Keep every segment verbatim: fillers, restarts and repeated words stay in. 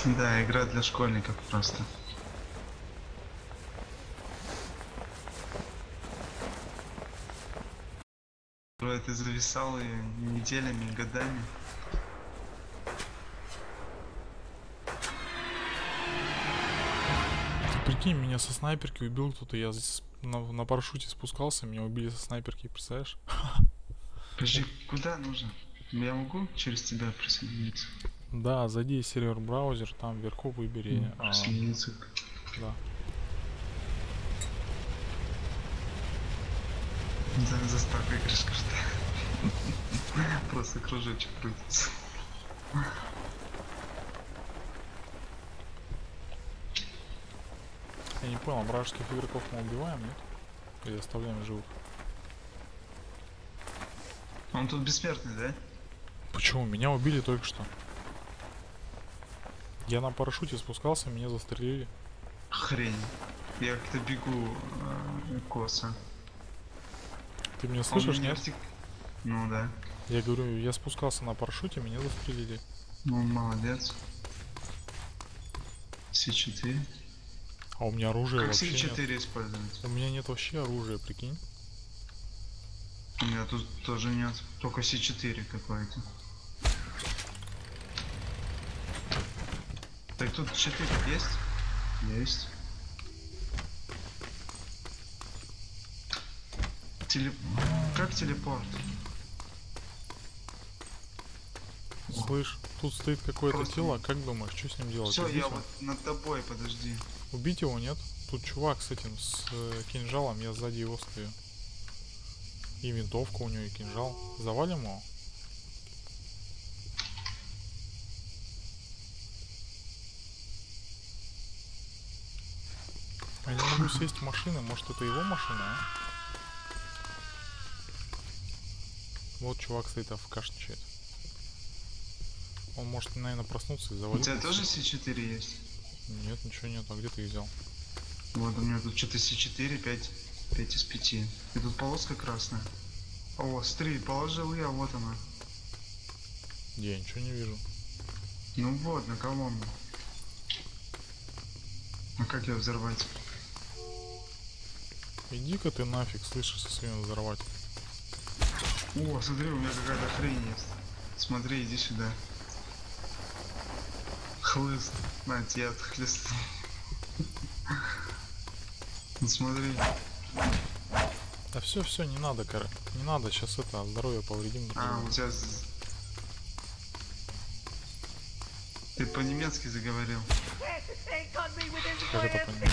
Да, игра для школьников просто. Ты зависал и неделями, годами. Прикинь, меня со снайперки убил кто-то, я на, на парашюте спускался, меня убили со снайперки, представляешь? Подожди, куда нужно? Я могу через тебя присоединиться? Да, зайди в сервер браузер, там вверху выбери. Ну, присоединиться. А, да. За, заставка игры карта. Просто кружочек крутится. Я не понял, вражеских игроков мы убиваем, нет? Или оставляем живых? Он тут бессмертный, да? Почему? Меня убили только что. Я на парашюте спускался, меня застрелили. Хрень. Я как-то бегу э, косо. Ты меня слышишь, а нет? Вертик... Ну да. Я говорю, я спускался на парашюте, меня застрелили. Ну, молодец. Си четыре. А у меня оружия как вообще Си четыре нет. использовать? У меня нет вообще оружия, прикинь. У меня тут тоже нет. Только Си четыре какой-то. Так тут четыре есть? Есть. Теле... Как телепорт? Слышь, тут стоит какое-то Просто... тело, как думаешь, что с ним делать? Все, Убить я его? вот над тобой, подожди. Убить его нет? Тут чувак с этим, с э, кинжалом, я сзади его стою. И винтовка у него, и кинжал. Завалим его? Я не могу сесть в машины, может это его машина, а? Вот чувак стоит, АФКшничает. Он может, наверное, проснуться и завалить. У тебя тоже Си четыре есть? Нет, ничего нет, а где ты их взял? Вот у меня тут что-то Си четыре, пять, пять из пяти. И тут полоска красная. О, смотри, положил я, вот она. Я ничего не вижу. Ну вот, на колонну. А как ее взорвать? Иди-ка ты нафиг, слышишь, со своим взорвать. О, смотри, у меня какая-то хрень есть. Смотри, иди сюда. Хлыст. На, тебя отхлестнул. Ну смотри. Да все, все, не надо, короче. Не надо, сейчас это, здоровье повредим. А, у тебя... Ты по-немецки заговорил. Как это понять?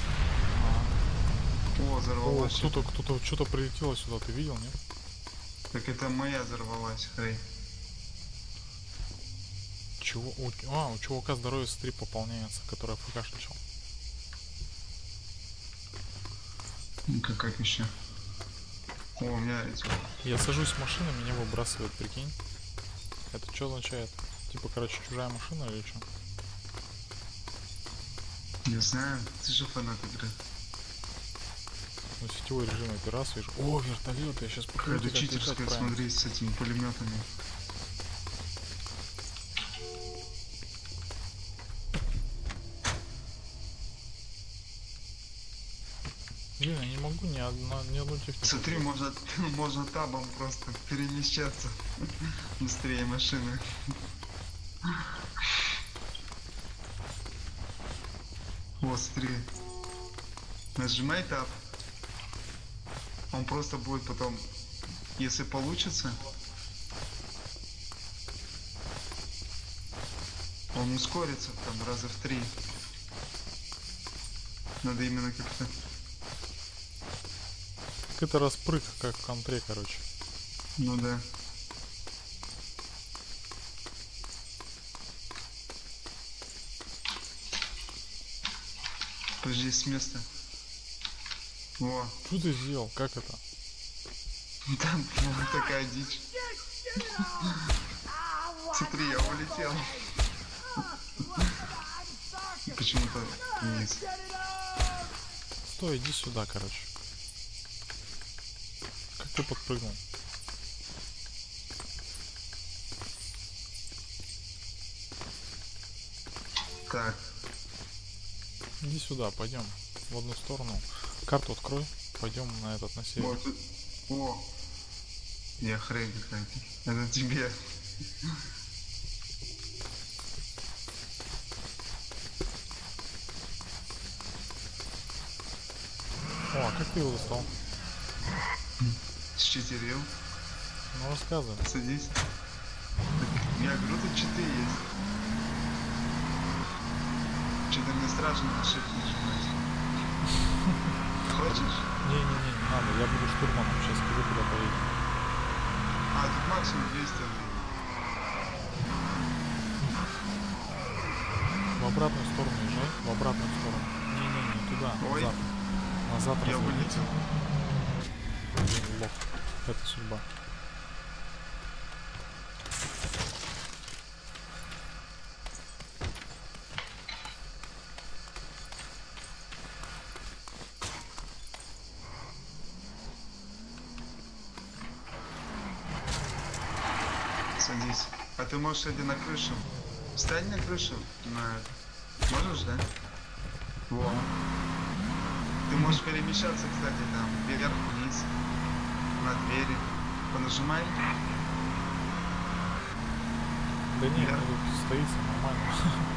О, взорвалась. О, кто-то, кто-то, что-то прилетело сюда, ты видел, нет? Так это моя взорвалась, хрень. Чего? У, а, у чувака здоровье с три пополняется, который АФКшничал. Ну-ка, как еще? О, у меня эти... Я сажусь в машину, меня выбрасывает, прикинь. Это что означает? Типа, короче, чужая машина или что? Не знаю, ты же фанат игры. Ну, сетевой режим я первый раз вижу. О, вертолет, я сейчас покажу. Какая-то читерская, смотри, с этими пулеметами. Блин, я не могу ни, одна, ни одну технику. Смотри, можно, можно табом просто перемещаться быстрее машины. Вот, смотри. Нажимай таб. Он просто будет потом, если получится, он ускорится там раза в три. Надо именно как-то... Как это распрыг, как в контре, короче. Ну да. Подожди, с места. Во. Что ты сделал? Как это? Там ну, такая дичь. Смотри, я улетел. Почему-то вниз. Стой, иди сюда, короче. Как ты подпрыгнул? Так, Иди сюда, пойдем в одну сторону. Карту открой, пойдем на этот, на север. вот тут. О! Я хрень какая-то. Это тебе. О, а как ты его достал? С четырем. Ну рассказывай. Садись. Я говорю, тут читы есть. Что-то мне страшно на shift нажимать. Хочешь? Не-не-не, не надо, я буду штурманом, сейчас скажу, куда поедем. А, тут максимум двести. В обратную сторону езжай, в обратную сторону. Не-не-не, туда, Ой. назад. Назад Я развернись. вылетел. Блин, лох. Это судьба. Садись. А ты можешь один на крышу. Встань на крышу. На... Можешь, да? Во. Ты можешь перемещаться, кстати, там, вверх, вниз, на двери. Понажимай. Да нет, Я- ну тут стоится нормально.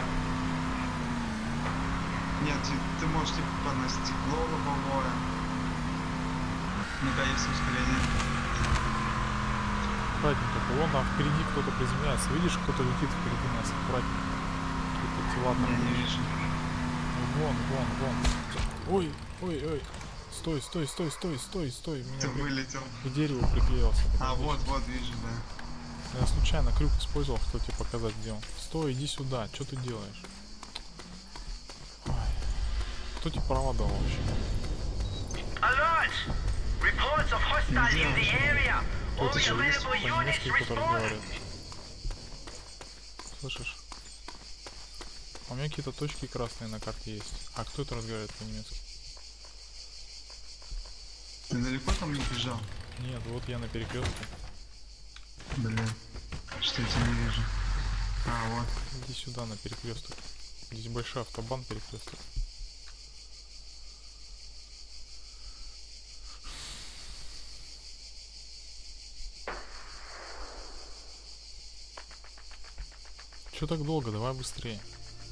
Нет, ты, ты можешь типа на стекло лобовое. Ну да, есть ускорение. Аккуратненько, вон там впереди кто-то приземляется. Видишь, кто-то летит впереди нас, аккуратненько. Какие-то тела там. Я не вижу. Вон, вон, вон. Ой, ой, ой. Стой, стой, стой, стой, стой, стой. Меня Ты при- вылетел. к дереву приклеился. А, Подожди. вот, вот, вижу, да. Я случайно крюк использовал, хотел тебе показать, где он. Стой, иди сюда, что ты делаешь? Ой. Кто тебе права дал вообще? Alert! Reports of hostiles in the area. All Кто-то же есть available units По-немецки кто-то respond. разговаривает. Слышишь? А у меня какие-то точки красные на карте есть. А кто это разговаривает по-немецки? Ты далеко там не бежал? Нет, вот я на перекрестке. Блин. Что я тебя не вижу? А, вот. Иди сюда на перекресток. Здесь большой автобан перекресток. Чё так долго? Давай быстрее.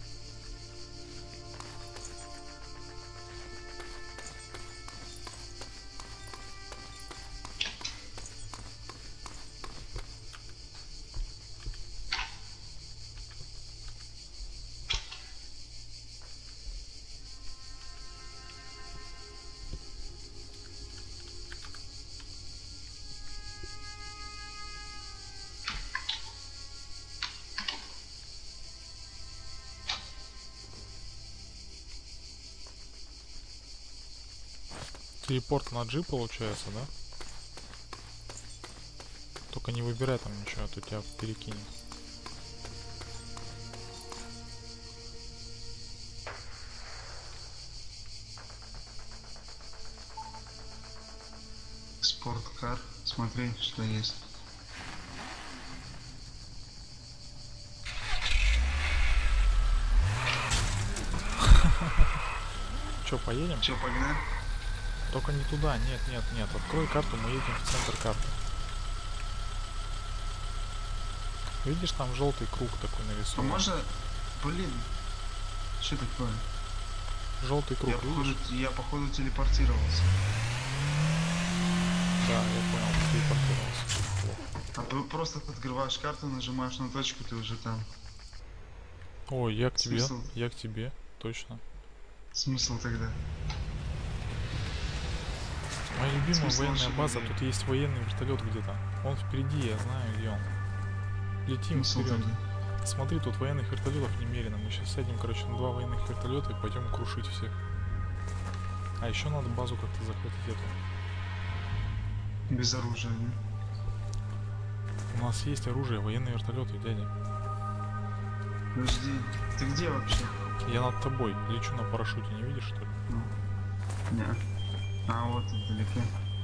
Телепорт на G получается, да? Только не выбирай там ничего, а то тебя перекинет. Спорткар. Смотри, что есть. Чё, поедем? Че, погнали? Только не туда, нет, нет, нет. Открой карту, мы едем в центр карты. Видишь, там желтый круг такой А нарисован. можно... Блин. Что такое? Желтый круг, Я походу, видишь? я походу телепортировался. Да, я понял, ты телепортировался. Плохо. А ты просто открываешь карту, нажимаешь на точку, ты уже там. Ой, я к тебе, Смысл? я к тебе, точно. Смысл тогда? Моя любимая Смысл военная вообще база, не тут есть военный вертолет где-то. Он впереди, я знаю, где он. Летим Смысл вперед. тогда? Смотри, тут военных вертолетов немерено. Мы сейчас сядем, короче, на два военных вертолета и пойдем крушить всех. А еще надо базу как-то захватить эту. Без оружия, да? У нас есть оружие, военные вертолеты, дядя. Подожди, ты где вообще? Я над тобой, лечу на парашюте, не видишь, что ли? Не. А, вот тут вдалеке.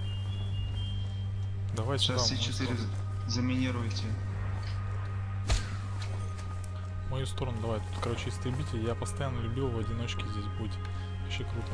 Давай сюда. Сейчас в С мою четыре сторону. заминируйте. мою сторону давай. Тут, короче, истребитель. Я постоянно любил в одиночке здесь быть. Вообще круто.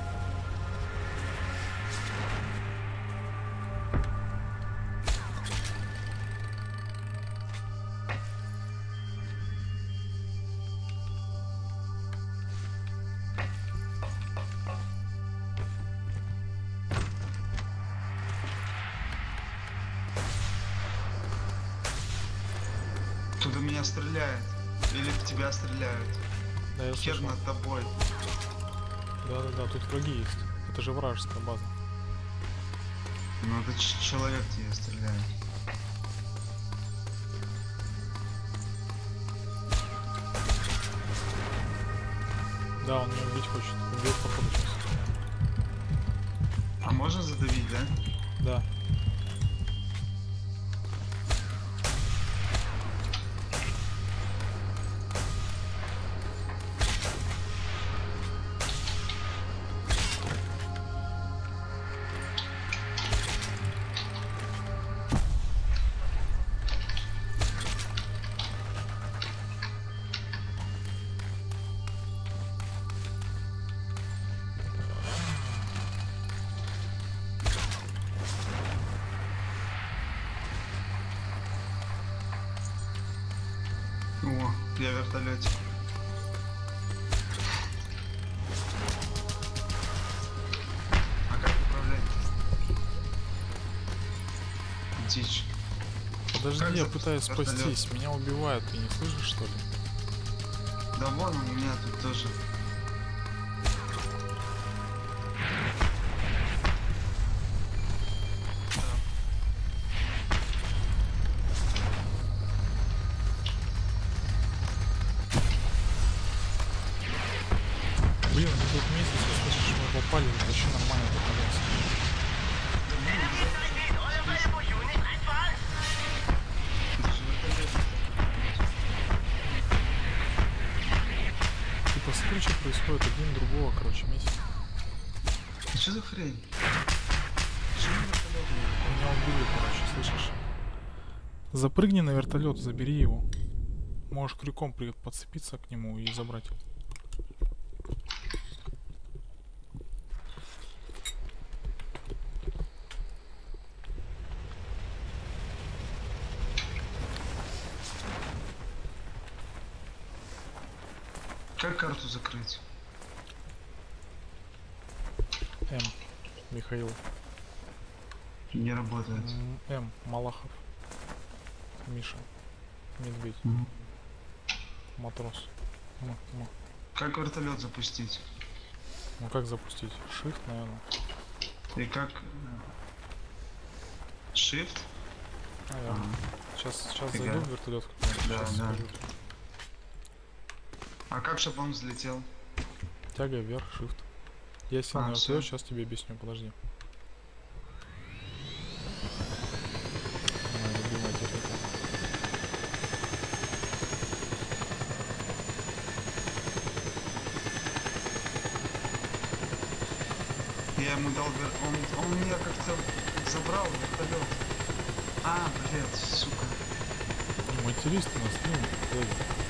Тут у меня стреляет. Или в тебя стреляют. Да, я Хер слышал. над тобой. Да-да-да, тут враги есть. Это же вражеская база. Ну это ч- человек тебе стреляет. Да, он меня убить хочет. Убьет походу сейчас. А можно задавить, да? Да. О, я в вертолете. А как управлять? Дичь. Подожди, Как я запустить пытаюсь вертолет? спастись. Меня убивают. Ты не слышишь, что ли? Да вон у меня тут тоже. Блин, мы тут месяц, если слышишь, мы попали. Это вообще нормально тут месяц. Eure Revolution nicht einfach? Это же вертолет. Типа, смотри, что происходит один другого, короче, месяц. А что за хрень? Что за вертолет? Меня убили, короче, слышишь? Запрыгни на вертолет, забери его. Можешь крюком при- подцепиться к нему и забрать. Как карту закрыть? М. Михаил. Не работает. М, М. Малахов. Миша. Медведь. Мгм. Матрос. М. М. Как вертолет запустить? Ну как запустить? Shift, наверное. И как... Shift? Наверное. Сейчас, сейчас Фига. зайду в вертолет. Да, Сейчас да. скажу. А как, чтобы он взлетел? Тяга вверх, shift. Я сел А, на вертолет, всё. сейчас тебе объясню, подожди. Моя любимая техника. Я ему дал вер... Он, он меня как-то забрал вертолет. А, блядь, сука. Не матерись ты на стриме, Дэви.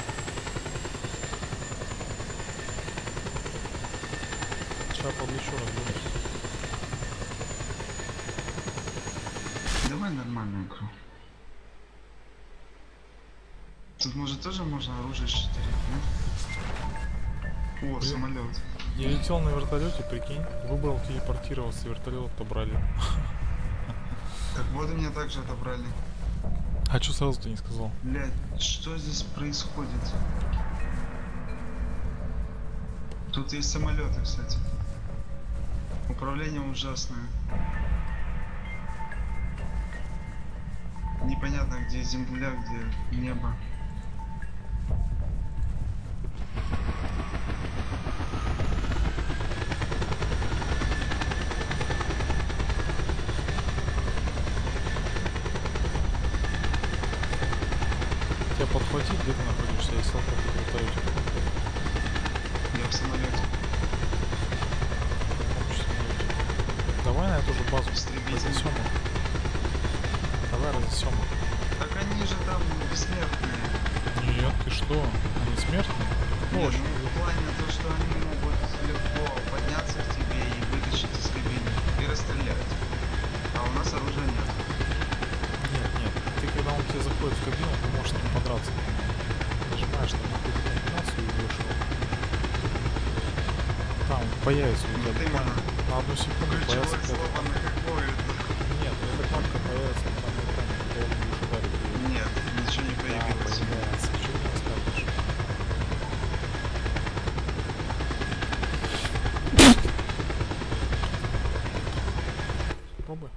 Сейчас подлечу, разберусь. Давай нормальную игру. Тут может тоже можно оружие шестерить, нет? О, Блин. самолет. Я летел на вертолете, прикинь, выбрал телепортироваться, вертолет отобрали. Так вот и меня также отобрали. А что сразу ты не сказал? Блядь, что здесь происходит? Тут есть самолеты, кстати. Управление ужасное. Непонятно, где земля, где небо. Тебя подхватить, где ты находишься? Я сел как в вертолете. Я в самолете. Помощь самолете. Давай на эту же базу. Истребитель. Разнесем их. Давай разнесем их. Так они же там бессмертные. Нет, ты что? Они бессмертные. Ну, Нет, очень. ну, в плане то, что они могут легко подняться к тебе и вытащить из кабины и расстрелять. А у нас оружия нет. Нет, нет. Ты когда он тебе заходит в кабину, ты можешь с ним подраться. Нажимаешь там какую-то комбинацию и вышел. Там появится у тебя Вот буквально именно. на одну секунду Ключевое появится какая-то слово на какое это? Нет, эта кнопка появится там на экране, когда он будешь ударить ее. Нет, ничего не Да, появилось. появляется. Что ты мне рассказываешь? Пробуй.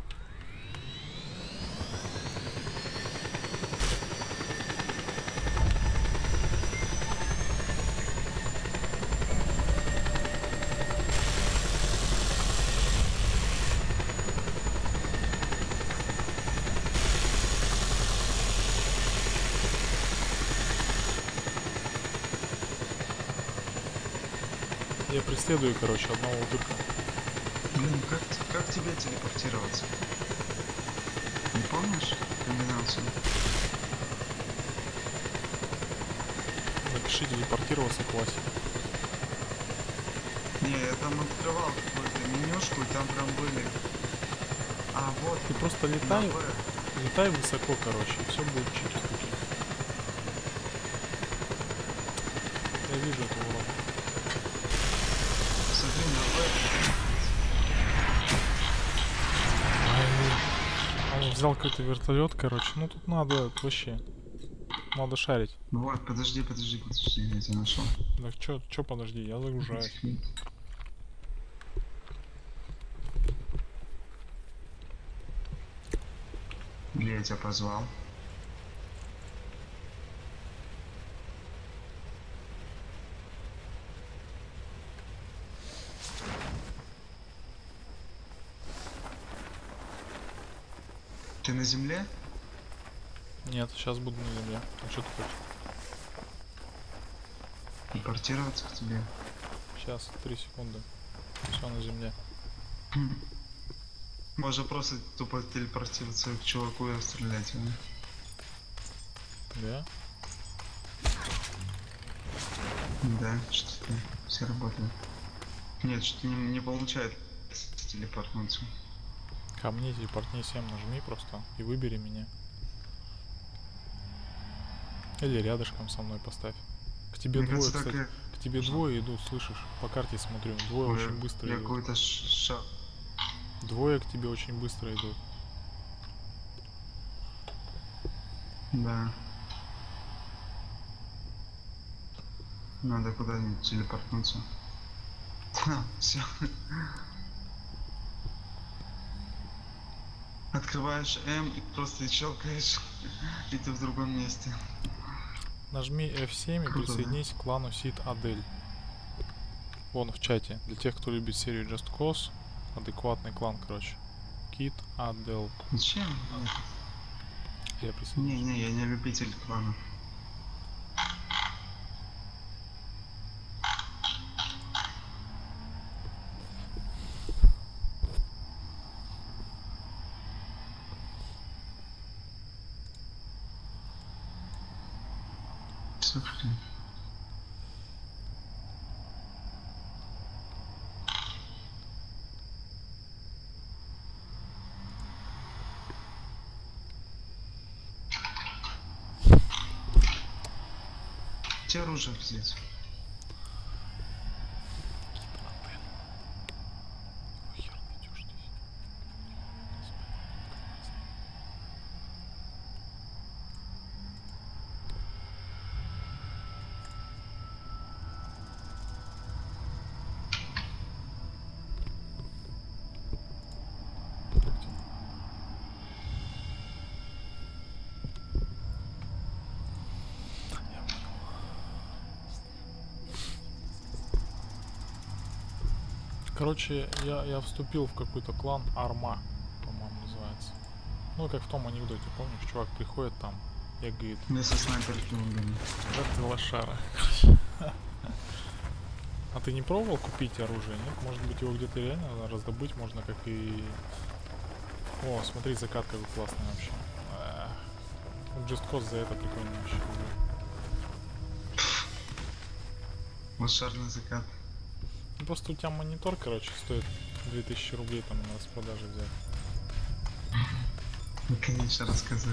Я преследую, короче, одного утырка. Блин, как, т- как тебе телепортироваться? Не помнишь комбинацию? Напиши телепортироваться классик. Не, я там открывал какую-то менюшку, и там прям были. А, вот, Ты просто на летай, В. летай высоко, короче, и все будет чики-пуки. Я вижу этого урода. Смотри, на В. Он взял какой-то вертолет, короче. Ну тут надо вообще. Надо шарить. Вот, подожди, подожди, подожди, я тебя нашел. Так чё, чё, подожди, я загружаюсь. Или я тебя позвал? Ты на земле? Нет, сейчас буду на земле. А что ты хочешь? Телепортироваться к тебе? Сейчас, три секунды. Все на земле. Можно просто тупо телепортироваться к чуваку и стрелять его. Да? Да, что-то все работает. Нет, что-то не, не получается телепортнуться. Ко мне телепортни семь нажми просто и выбери меня. Или рядышком со мной поставь. К тебе Мне двое, кажется, кстати. так К тебе двое идут, слышишь? По карте смотрю. Двое я, очень быстро я идут. какой-то шаг. Двое к тебе очень быстро идут. Да. Надо куда-нибудь телепортнуться. Все. Открываешь М и просто щелкаешь, и ты в другом месте. Нажми эф семь и Круто, да? присоединись к клану Сид Адель. Вон в чате. Для тех, кто любит серию Just Cause, адекватный клан, короче. Кит Адел. Зачем? Я присоединюсь. Не, не, я не любитель клана. Слушай. Где оружие взять? Хер ты идёшь здесь? Короче, я, я вступил в какой-то клан Арма, по-моему, называется. Ну, как в том анекдоте, помнишь, чувак приходит там и говорит: Вместо снайперки угодно. да ты лошара. А ты не пробовал купить оружие, нет? Может быть, его где-то реально раздобыть можно, как и... О, смотри, закат какой классный вообще. Эх. Just Cause за это прикольно вообще. Лошарный закат. Ну, просто у тебя монитор, короче, стоит две тысячи рублей там на распродаже взять. Ну, конечно, рассказывай.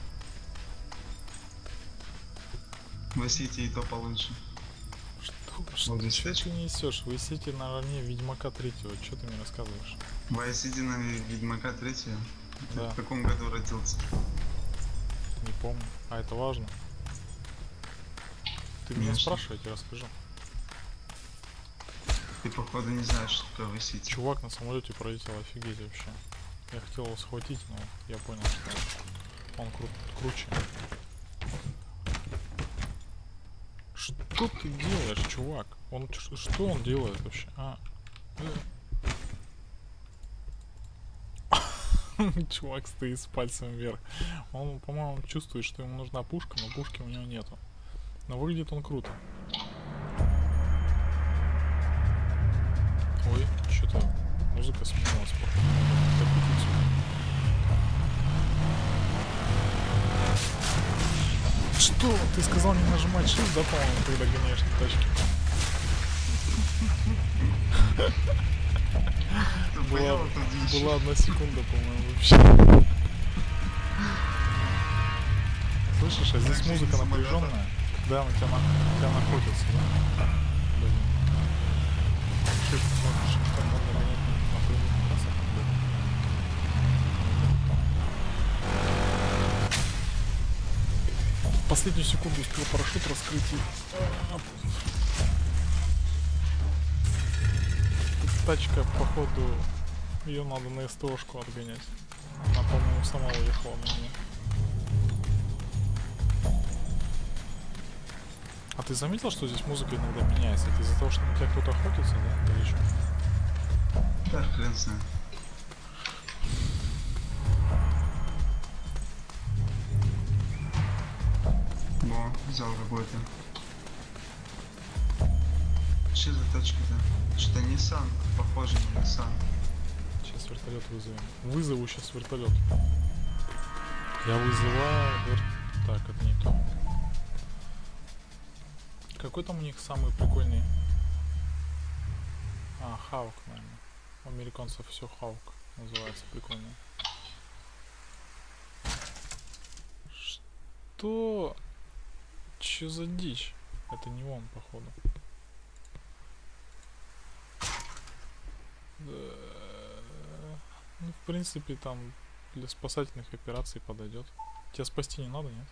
В Сити и то получше. Что, что, Вот здесь что свечка. ты несешь? Вы сидите наравне Ведьмака третьего. Что ты мне рассказываешь? В Сити на Ведьмака третьего. Ты Да. в каком году родился? Не помню. А это важно? Ты меня Конечно. спрашивай, я тебе расскажу. Ты походу не знаешь, что такое в Сити. Чувак на самолете пролетел, офигеть вообще. Я хотел его схватить, но я понял, что он кру круче. Что ты делаешь, чувак? Он ч- что он делает вообще? А. Чувак стоит с пальцем вверх. Он, по-моему, чувствует, что ему нужна пушка, но пушки у него нету. Но выглядит он круто. Ой, что-то музыка сменилась. Топить отсюда. Что? Ты сказал не нажимать shift, да, по-моему, когда гоняешь на тачке? Ты Была, понял эту дичь? была одна секунда, по-моему, вообще. Слышишь, а здесь Раньше музыка не самолета. напряженная. Да, на тебя, на, тебя находится, да? Блин. Shift, смотришь, что можно гонять на прямых трассах. В последнюю секунду успел парашют раскрыть и... Тачка, походу, ее надо на СТОшку отгонять. Она, по-моему, сама уехала на меня. А ты заметил, что здесь музыка иногда меняется? Это из-за того, что на тебя кто-то охотится, да? Или что? Да, хрен знает. Во, взял какой-то. Что за тачка-то? Что-то Nissan, похоже на Nissan. Сейчас вертолет вызовем. Вызову сейчас вертолет. Я вызываю вер... Так, это не то. Какой там у них самый прикольный? А, Хаук, наверное. У американцев все Хаук называется, прикольно. Что? Че за дичь? Это не он, походу. Да. Ну, в принципе, там для спасательных операций подойдет. Тебя спасти не надо, нет?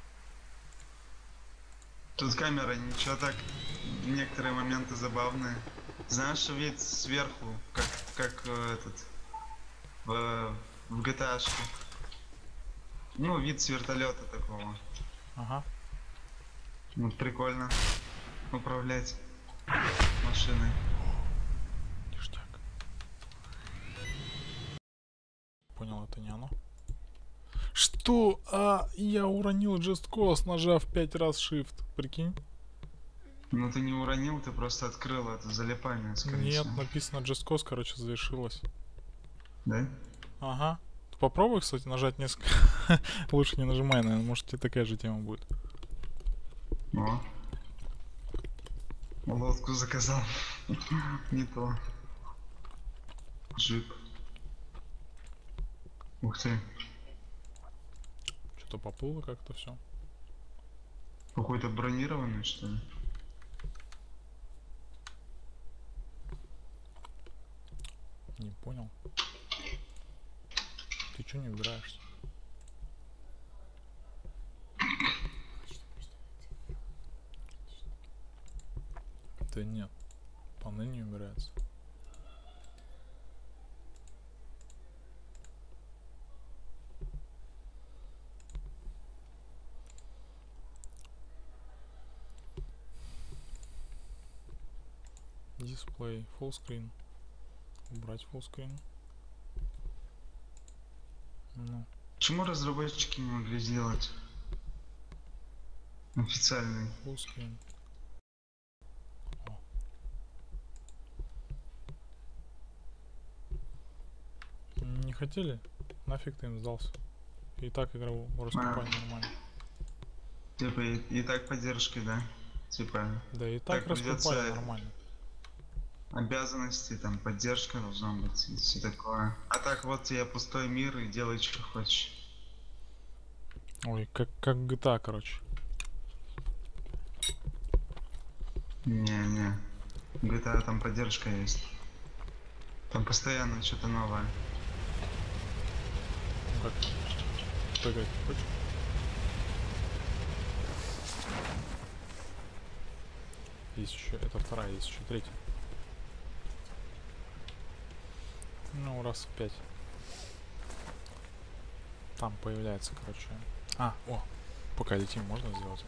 Тут камера, ничего так, некоторые моменты забавные. Знаешь, вид сверху, как, как э, этот, в, в джи ти эй-шке. Ну, вид с вертолета такого. Ага. Вот прикольно управлять машиной. Ништяк. Понял, это не оно. Что? А, я уронил Just Cause, нажав пять раз Shift. Прикинь? Ну ты не уронил, ты просто открыл это залипание, скорее Нет, всего. написано Just Cause, короче, завершилось. Да? Ага. Попробуй, кстати, нажать несколько. Лучше не нажимай, наверное, может тебе такая же тема будет. О. Лодку заказал. Не то. Джип. Ух ты. Что-то поплыло как-то все. Какой-то бронированный, что ли? Не понял. Ты что не убираешься? Да нет. Панель не убирается. Дисплей, full screen. Убрать full screen. Ну. Почему разработчики не могли сделать официальный? Full screen. О. Не хотели? Нафиг ты им сдался. И так игру раскупали нормально. Типа и, и так поддержкой, да? Типа, Да и так, Так, раскупали придётся- нормально. обязанности, там, поддержка должна быть и все такое. А так вот тебе пустой мир и делай, что хочешь. Ой, как, как джи ти эй, короче. Не-не. джи ти эй там поддержка есть. Там постоянно что-то новое. Ну как? Прыгать не хочешь? Есть еще, это вторая, есть еще третья. Ну, раз в пять. Там появляется, короче. А, о, пока летим, можно сделать?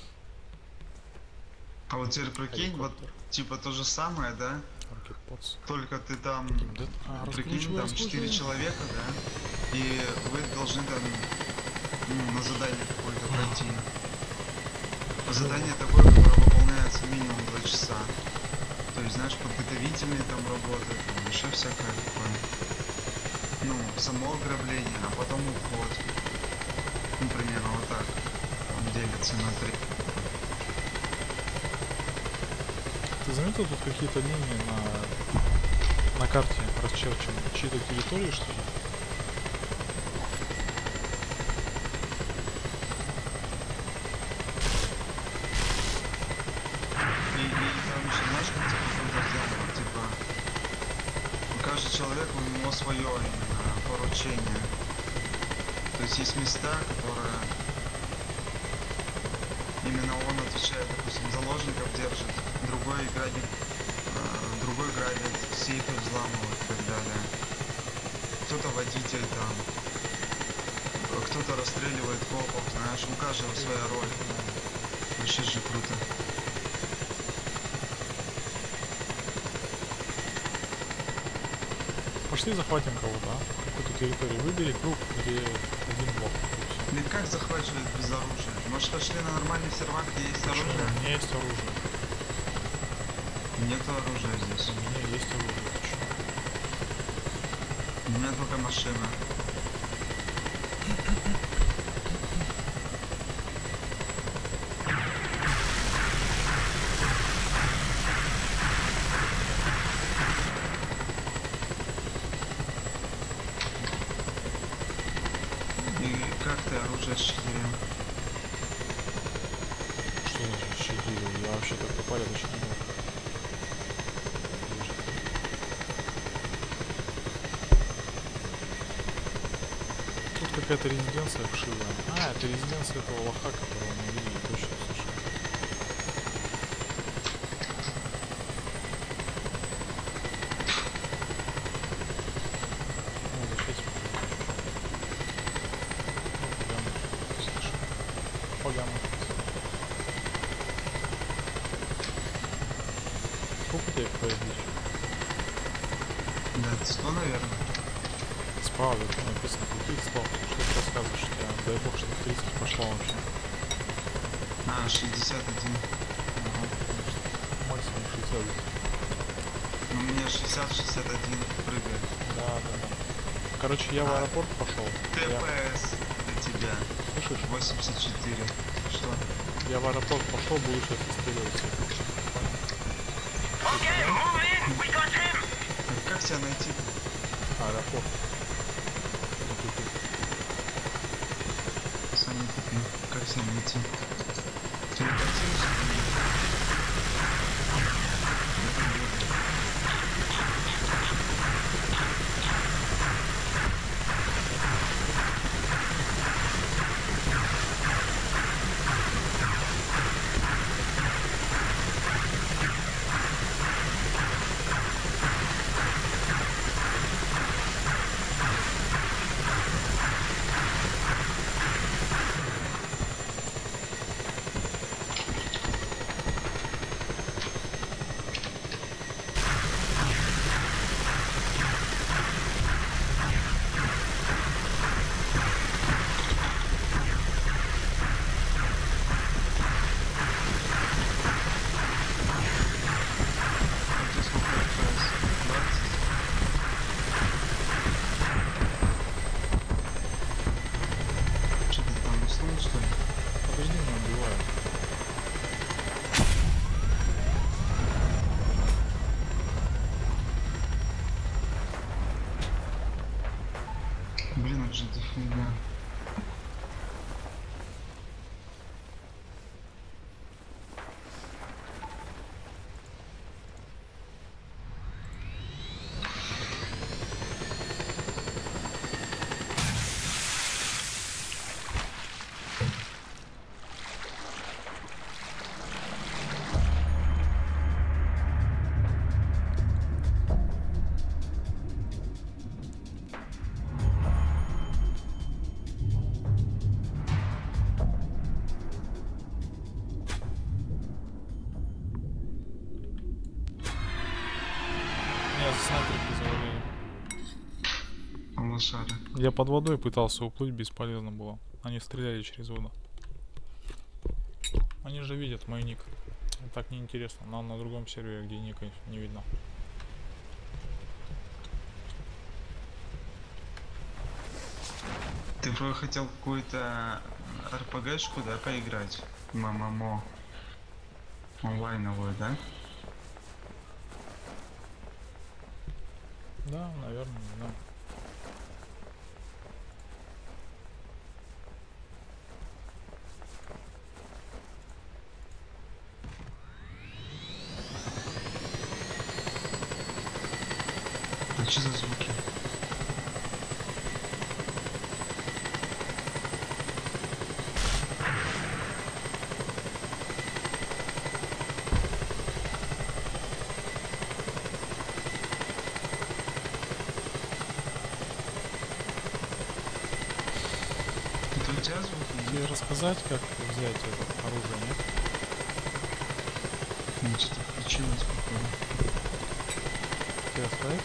А вот теперь прикинь, вот Helicopter. типа то же самое, да? Rocket Pods. Только ты там, Да, а, прикинь, раскручивай, там четыре раскручивай. человека, да? И вы должны там ну, на задание какое-то пройти. Задание такое, которое выполняется минимум два часа. То есть, знаешь, подготовительные там работы, там еще всякое такое. Ну, само ограбление, а потом уход. Ну, примерно вот так. Он делится на три. Ты заметил, тут какие-то линии на, на карте расчерчены? Чьи-то территории, что ли? И, и там еще, знаешь, как типа что-то сделано, типа, каждый человек, у него свое именно поручение. То есть есть места, которые именно он отвечает, допустим, заложников держит, другой грабит, э, другой грабит, сейфы взламывает и так далее. Кто-то водитель там, кто-то расстреливает копов, знаешь, у каждого своя роль. Вообще же круто. Пошли захватим кого-то, а? Какую-то территорию. Выбери круг, где один блок. И всё. Ну и как захвачивать без оружия? Может, пошли на нормальный сервак, где есть Почему? оружие? У меня есть оружие. Нету оружия здесь. У меня есть оружие. Ты чё? У меня только машина. И как ты оружие считаешь? Что значит щадили? Я вообще так порядочно не мог. Тут какая-то резиденция вшивая. А, это резиденция этого лоха, которого мы видели. Точно, слушай. Ну, зачем? Погано. Сколько тебе появились? Да, сто, наверное. Справа тут написано каких слов. Что ты рассказываешь? Я, дай бог, что тридцать пошло вообще. А, шестьдесят один. Ага, конечно. Максимум шестьдесят. Ну, у меня шестьдесят шестьдесят один прыгает. Да, да, да. Короче, я в А, аэропорт пошел. Я, ТПС для тебя. слышишь? восемьдесят четыре. Что? Я в аэропорт пошел, буду сейчас отстреливать всех. Понял? Okay, move in. We got him. А как тебя найти? Аэропорт. Вот тут, тут. Сам не купил. Как тебя найти? Телепортируйся? уже дофига. Меня за снайперки завалили. Лошара. Я под водой пытался уплыть, бесполезно было. Они стреляли через воду. Они же видят мой ник. Так неинтересно. Нам на другом сервере, где ника не видно. Ты вроде хотел какую-то РПГшку, да, поиграть? Мамамо. Онлайновую, да? Да, наверное, не знаю. А что за звуки? Это у тебя звуки? Тебе рассказать, как взять это оружие, нет? Ну, что-то включилось, походу. Тебе рассказать?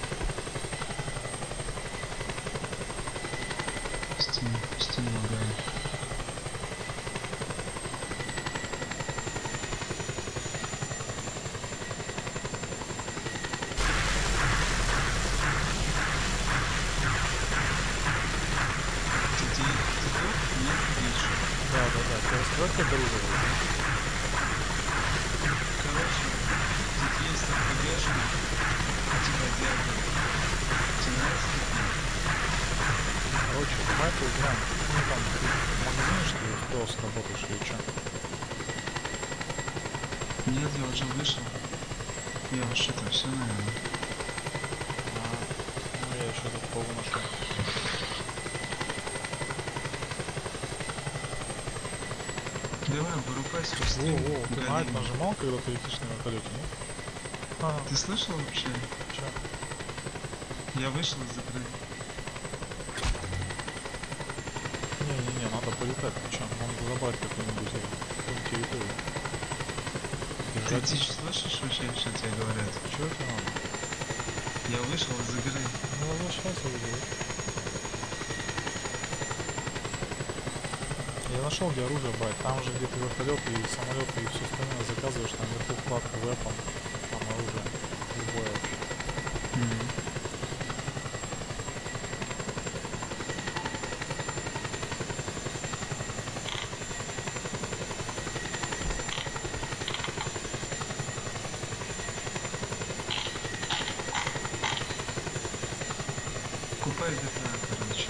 Steam, Steam лагает. Ты где? Ты тут? Нет, видишь. Да, да, да. Тебе рассказать, как оружие взять? Короче, тут есть РПГшка, типа дядя. Тебе нравится такие? Короче, давай поиграем. Ну там, ты в магазине что ли, кто сработаешь или что? Нет, я уже вышел. Я уж это все, наверное. А, ну я еще тут полу нашел. Давай, вырубайся, Во, быстрее. во, ты на это Галим. нажимал, когда ты летишь на вертолете, нет? А, Ты слышал вообще? чё? Я вышел из игры. Не-не-не, надо полетать, ты чё? Надо забрать какую-нибудь э, какую-нибудь территорию. Ты Держать. дичь слышишь вообще, что тебе говорят? Чё тебе надо? Я вышел из игры. Ну возвращайся уже. Я нашел, где оружие брать. Там же где-то вертолет и самолет и все остальное заказываешь, там вверху вкладка weapon, там оружие. Любое вообще. Мгм. Купай джи ти эй, короче.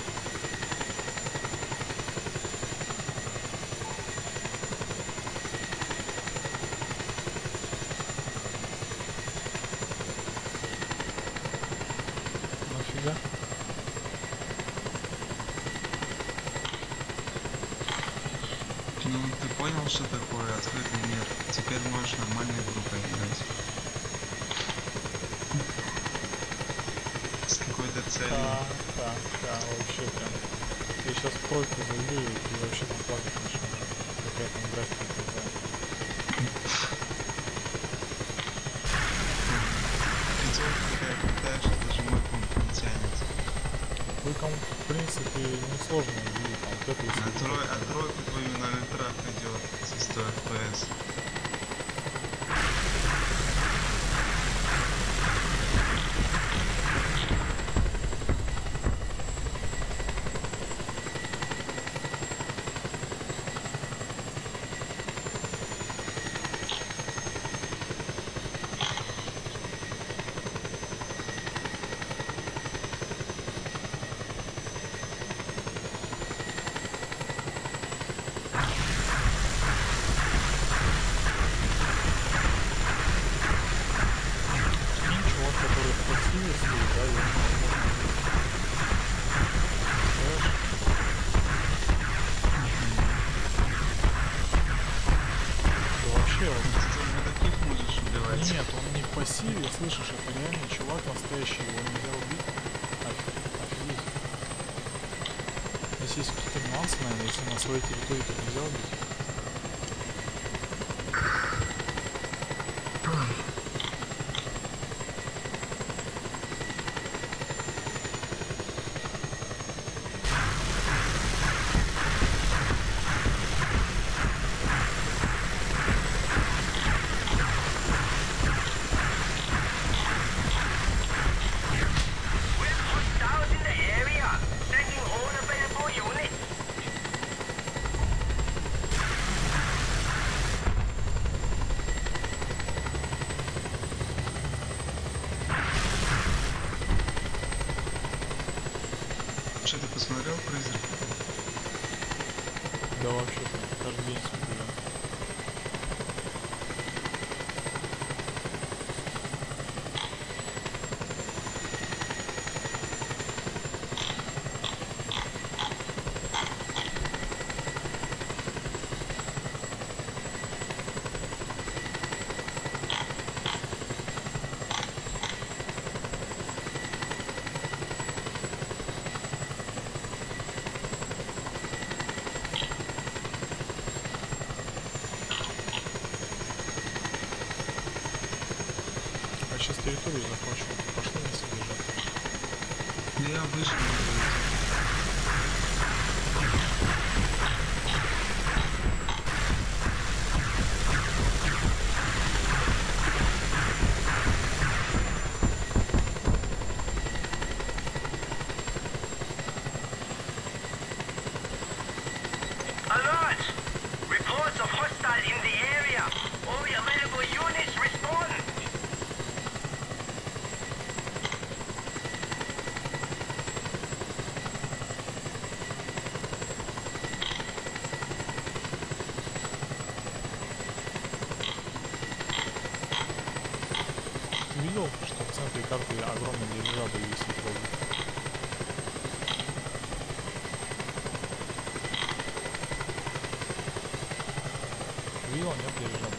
Нафига? Ну, ты понял, что такое открытый мир? Теперь можешь нормальной группой играть. С какой-то целью. Да, да, да, вообще прям. Я сейчас в тройку зайду и ты вообще там плакать начнешь. Какая там графика, не знаю. Пятерка такая крутая, что даже мой комп не тянет. Вы кому в принципе несложно увидеть, там вот это А, если трой, а тройку твою на ультрах идет со сто эф пи эс. настоящий, его нельзя убить? Оф- Офигеть. Здесь есть какие-то нюансы, наверное, если на своей территории, то нельзя убить. We have hostiles in the area. Sending all available units. Что ты посмотрел, призрак? Да вообще-то, каждый день смотрю. А сейчас территорию захвачу. Пошли на себе лежат. Да я вышел. Alert! Reports of hostile in the area. All the available units respond. Ты видел, что в центре карты огромный дирижабль висит вроде? Видел, нет дирижабля?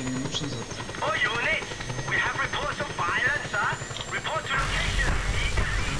тебе не нужен завтра? All units, we have reports of violence, sir. Report to location immediately.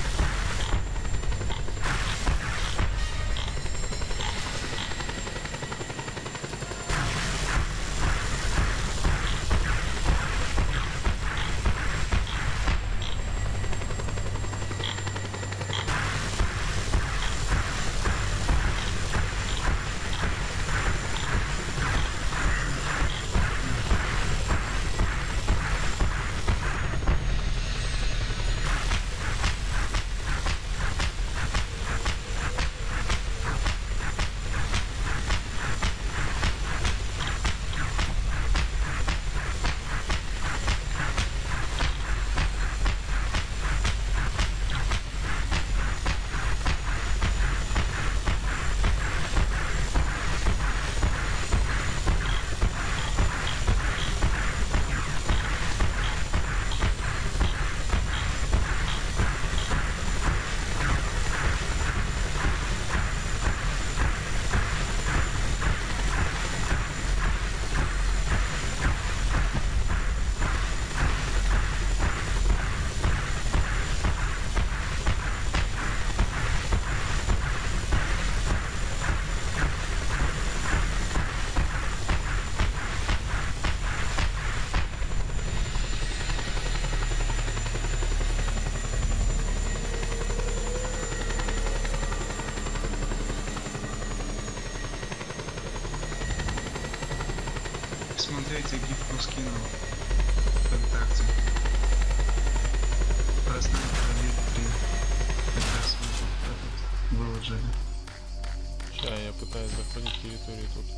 Смотрите, гифку скинул ВКонтакте. Про снайпера Лид три. Как раз этот выложили. Сейчас я пытаюсь захватить территорию тут.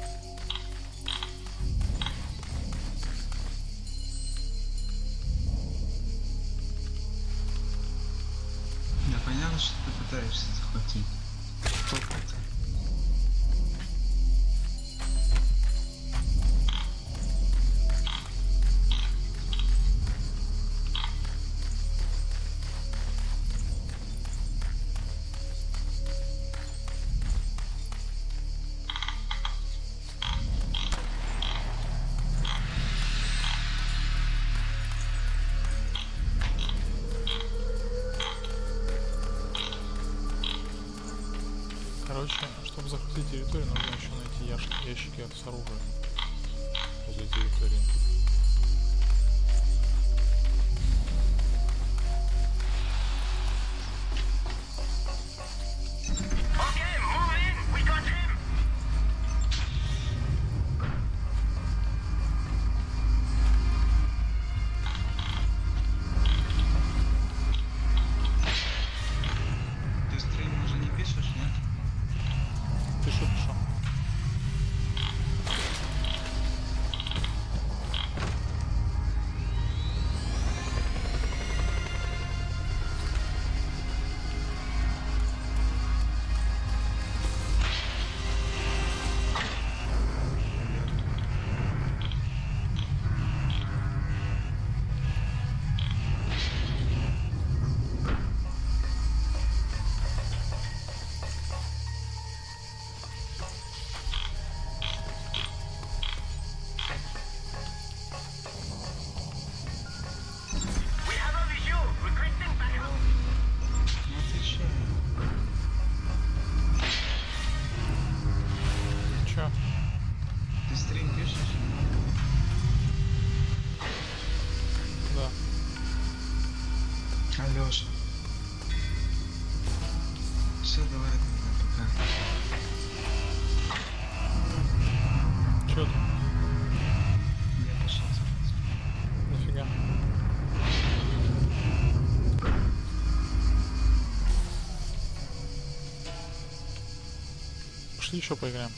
Я понятно, что ты пытаешься захватить. Кто это? Короче, чтобы захватить территорию, нужно еще найти ящики, ящики с оружием возле территории. Okay, move in. We got him. Ты стрим уже не пишешь, нет? Пишу, пишу. We have a visual. Requesting backup. Ну отвечай. Чё? Ты стрим пишешь? Да. Алёша. Все, давай тогда, пока. Чё ты? Я пошел спать. Нафига? Пошли еще поиграем.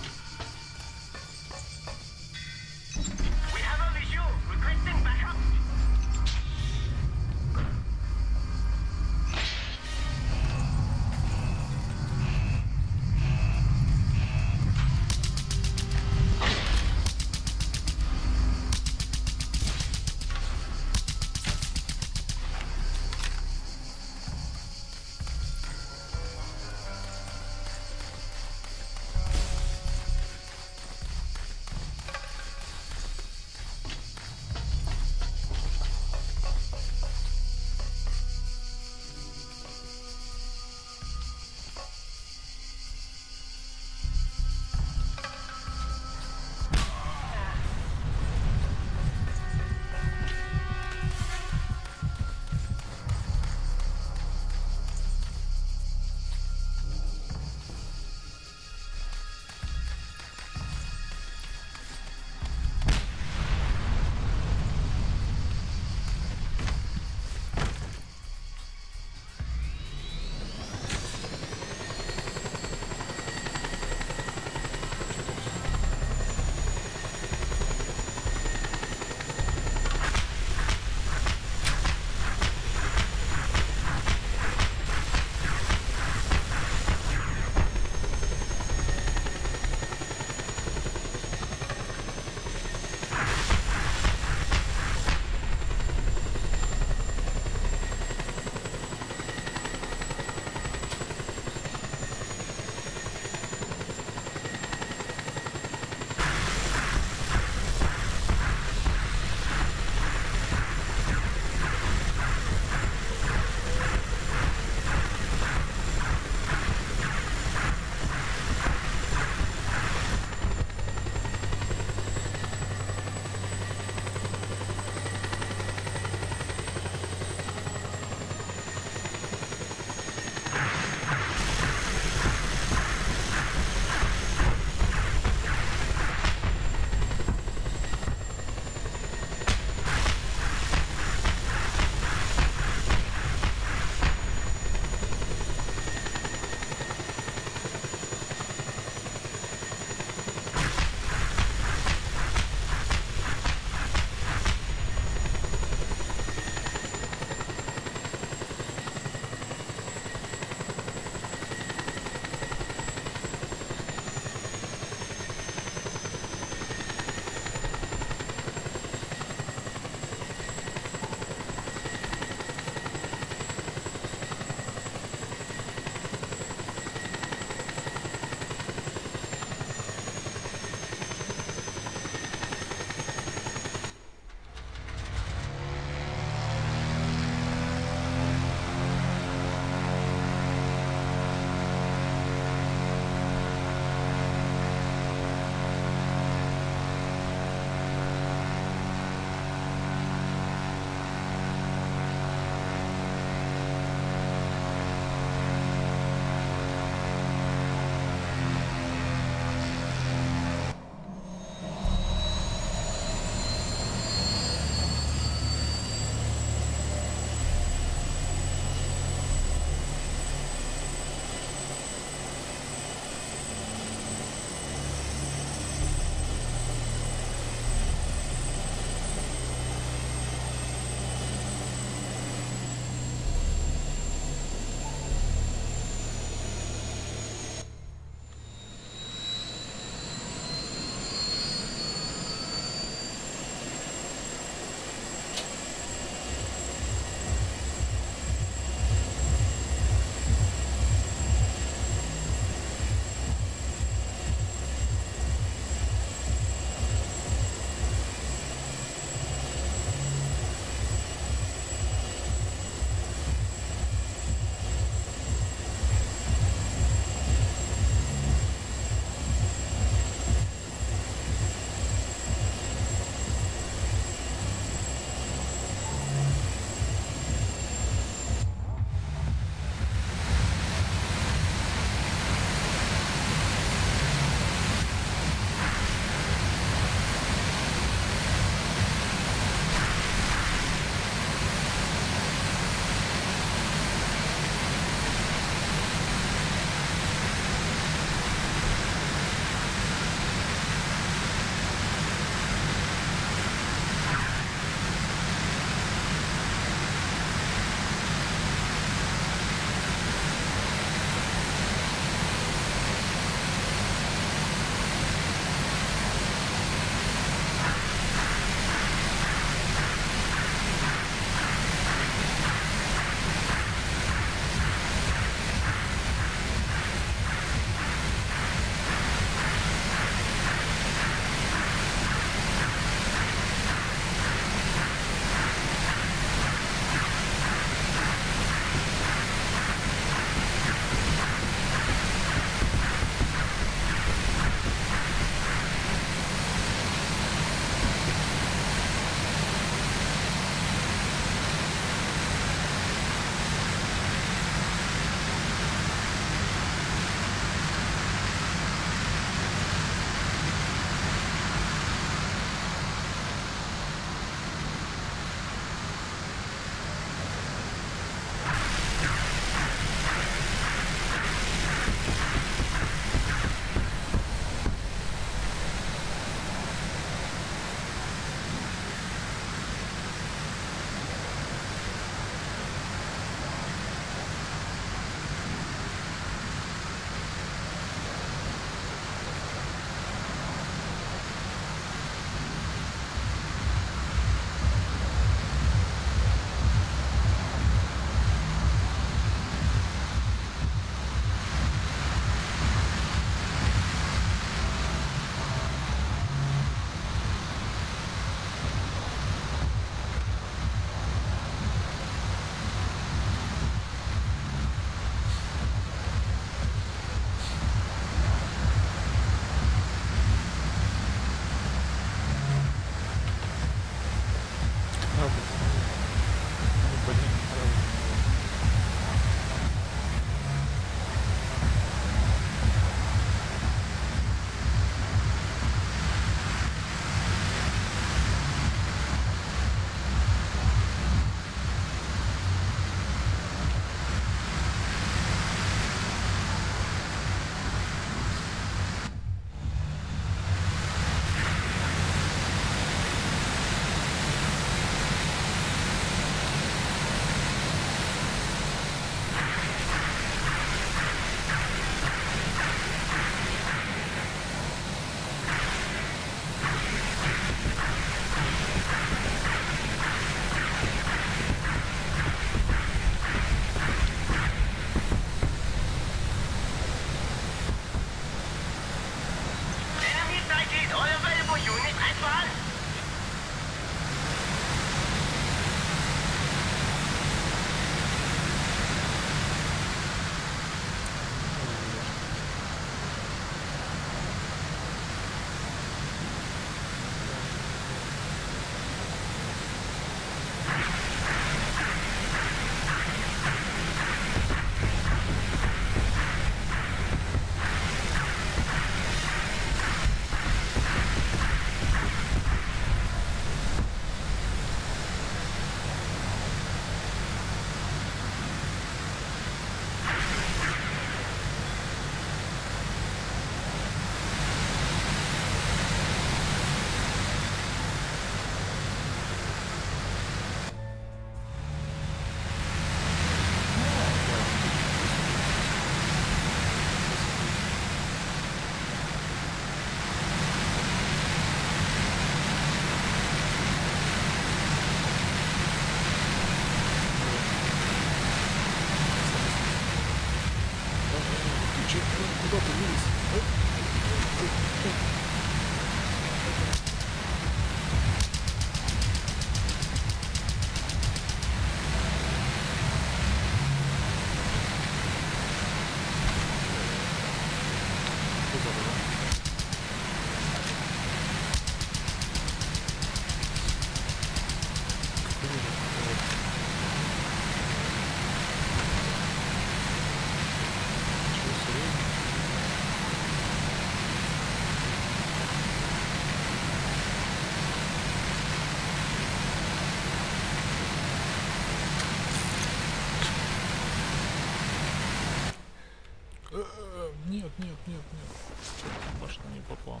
пошло не по плану.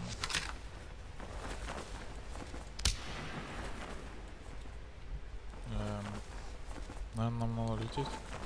Эм, наверное, нам надо лететь.